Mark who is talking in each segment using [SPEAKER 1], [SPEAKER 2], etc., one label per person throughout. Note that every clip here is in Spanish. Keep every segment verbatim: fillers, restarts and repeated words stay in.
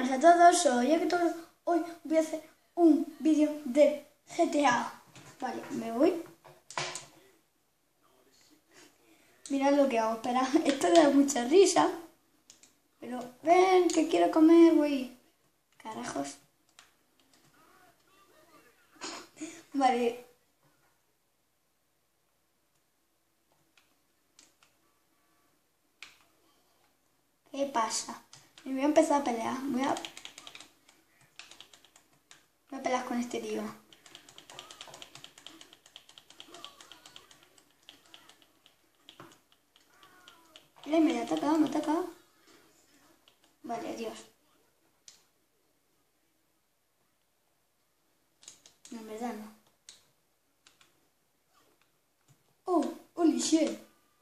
[SPEAKER 1] buenas a todos, soy Héctor. Hoy voy a hacer un vídeo de G T A. Vale, me voy. Mirad lo que hago, espera, esto da mucha risa. Pero ven, que quiero comer, voy. Carajos. Vale. ¿Qué pasa? Me voy a empezar a pelear. Voy a... Voy a pelear con este tío. Mira, me ha atacado, me ha atacado. Vale, adiós. No, en verdad no. Oh, holy shit.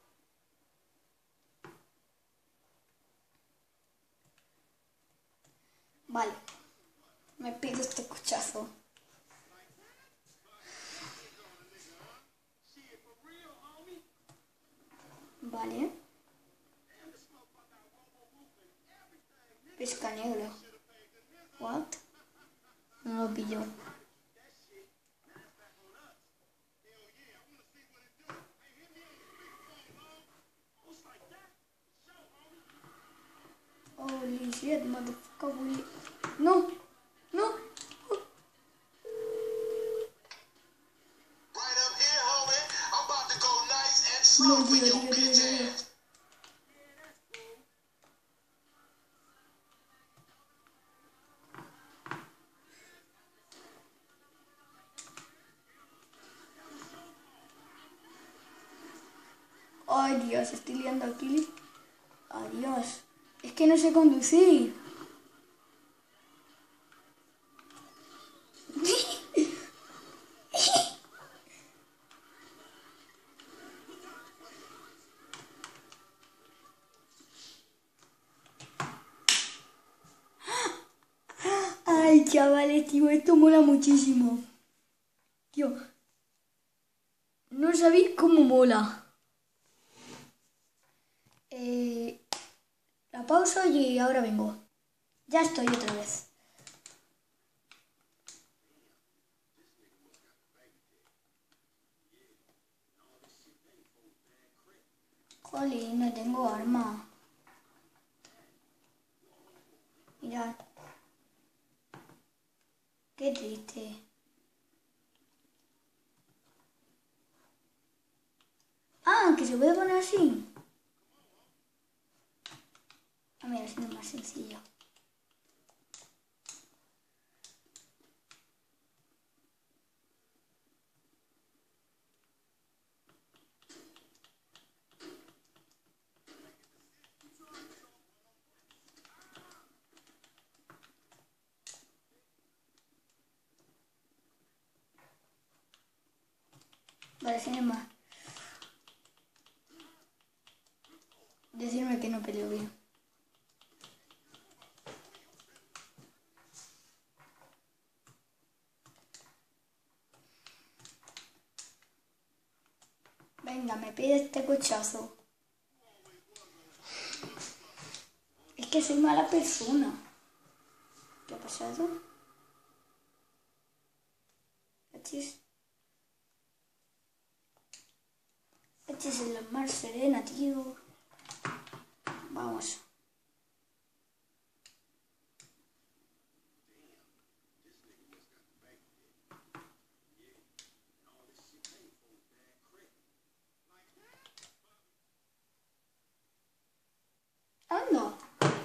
[SPEAKER 1] Vale. Me pido este cuchazo. Vale. Pesca negro. What? No lo pillo. Holy shit, motherfucker. No, no. No, tío, tío, tío, tío. Ay, Dios, estoy liando aquí. Adiós. Es que no sé conducir. Ay, chavales, tío, esto mola muchísimo. Tío, no sabéis cómo mola. Eh, la pausa y ahora vengo. Ya estoy otra vez. Jolín, no tengo arma. Mirad. Qué triste. Ah, que se puede poner así. Ah, mira, así es más sencillo. Vale, sin más. Decirme que no peleo bien. Venga, me pide este cochazo. Es que soy mala persona. ¿Qué ha pasado? Cachis. Cachis en la mar serena, tío. Vamos. Anda.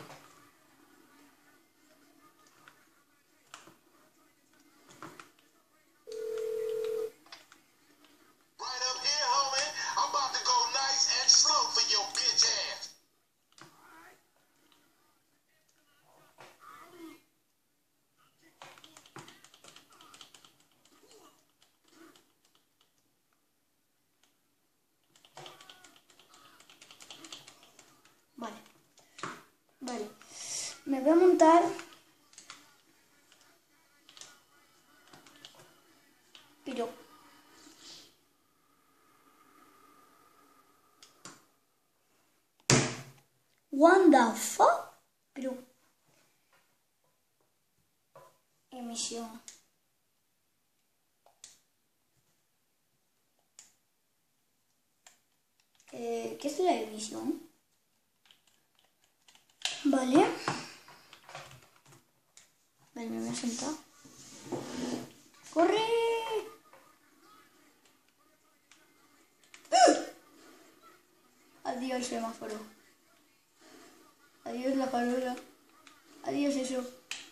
[SPEAKER 1] Vale. Vale. Me voy a montar. Pero... What the fuck? Pero... misión. Eh, ¿Qué es la emisión? Vale. Vale, me voy a sentar. ¡Corre! ¡Ah! Adiós, semáforo. Adiós, la farola. Adiós, eso.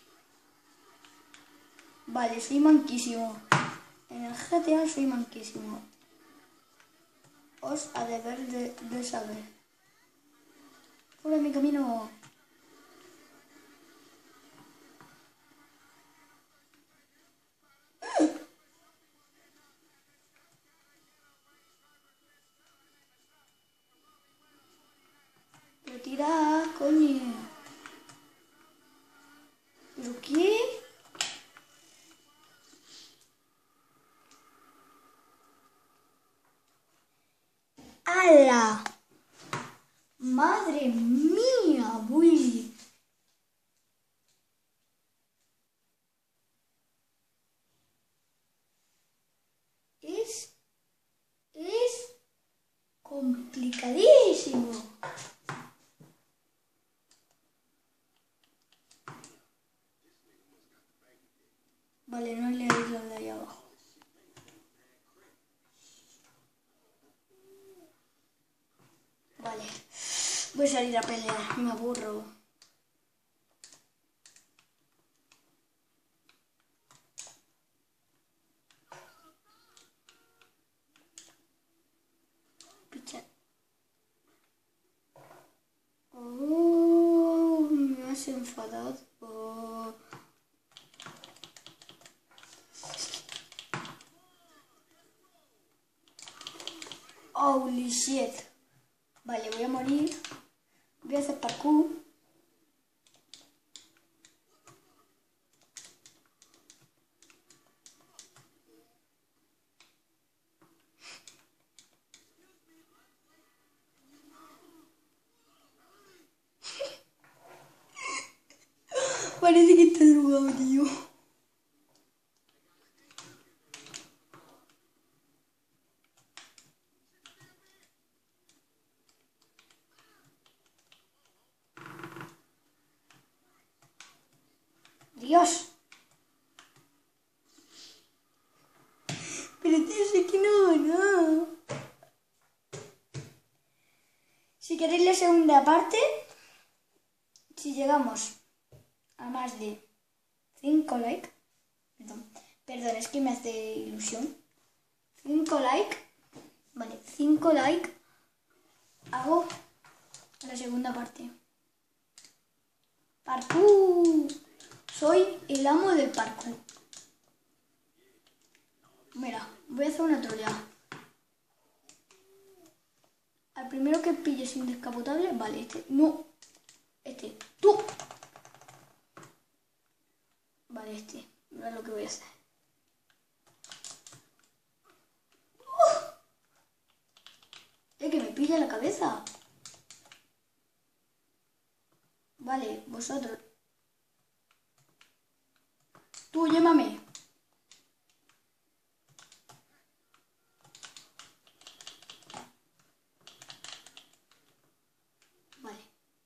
[SPEAKER 1] Vale, soy manquísimo. En el G T A soy manquísimo. Os ha de ver de, de saber. Fuera de mi camino. Retira, coño. ¿Pero qué? ¡Hala! ¡Madre mía, Willy! Es... Es... complicadísimo. Vale, no leéis lo de ahí abajo. Vale. Voy a salir a pelear, me aburro. Picha. Oh, me has enfadado. Oh. Holy shit. Vale, voy a morir. Voy a hacer parkour. Parece que está drogado, tío. Dios. Pero tío, sé que no, no. Si queréis la segunda parte, si llegamos a más de cinco likes, perdón, perdón, es que me hace ilusión. cinco likes, vale, cinco likes, hago la segunda parte. Parkour. Soy el amo del parkour. Mira, voy a hacer una troleada. Al primero que pille sin descapotable, vale, este, no, este, tú. Vale, este, mira lo que voy a hacer. ¡Uh! Es que me pilla la cabeza. Vale, vosotros. Tú, llámame. Vale.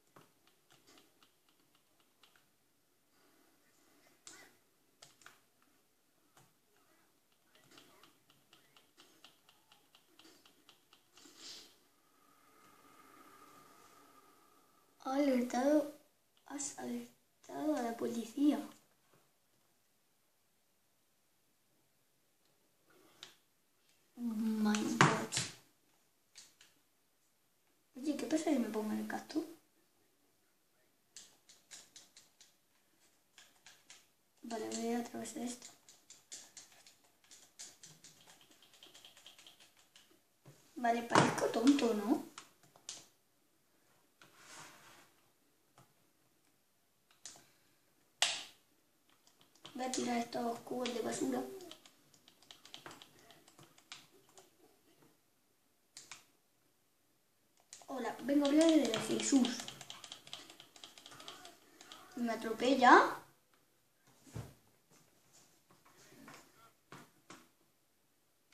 [SPEAKER 1] Ha alertado, has alertado a la policía. My God. Oye, ¿qué pasa si me pongo en el cactus? Vale, voy a ir a través de esto. Vale, parezco tonto, ¿no? Voy a tirar estos cubos de basura. Hola, vengo a hablar de Jesús. Me atropella.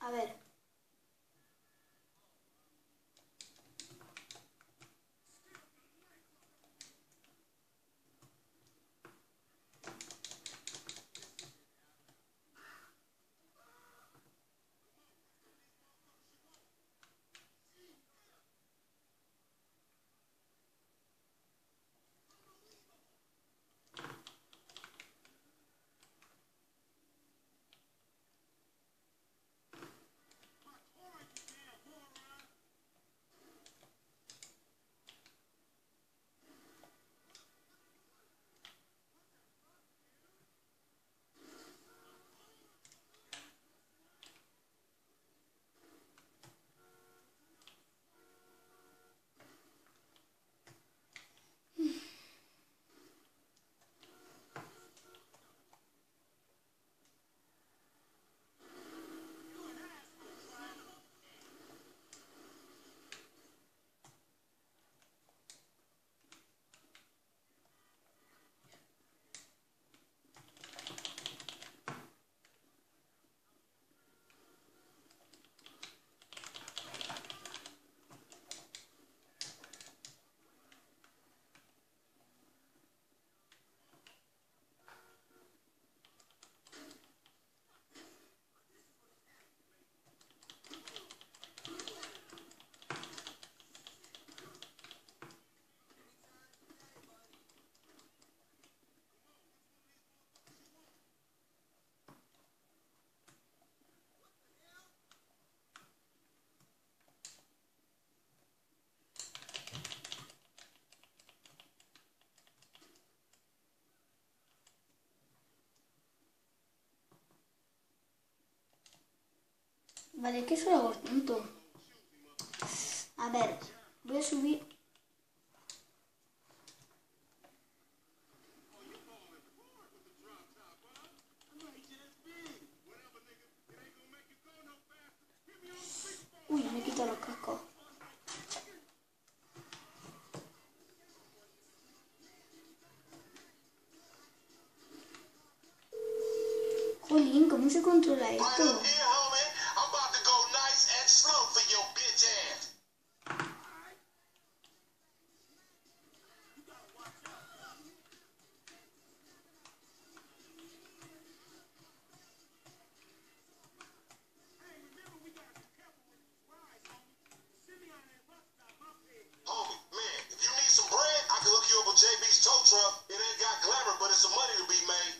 [SPEAKER 1] A ver. Vale, que eso lo hago tonto. A ver, voy a subir. Uy, me he quitado los cascos. Jolín, ¿cómo se controla esto?
[SPEAKER 2] J B's tow truck, it ain't got glamour, but it's some money to be made.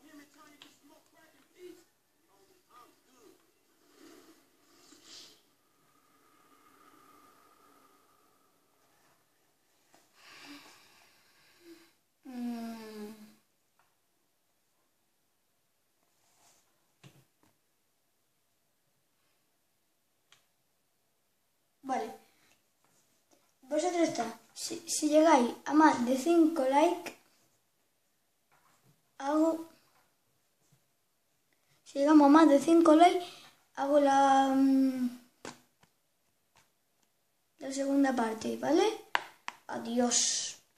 [SPEAKER 1] Mm. Vale. Vosotros está. Si, si llegáis a más de cinco likes, hago... Si llegamos a más de cinco likes, hago la... la segunda parte, ¿vale? Adiós.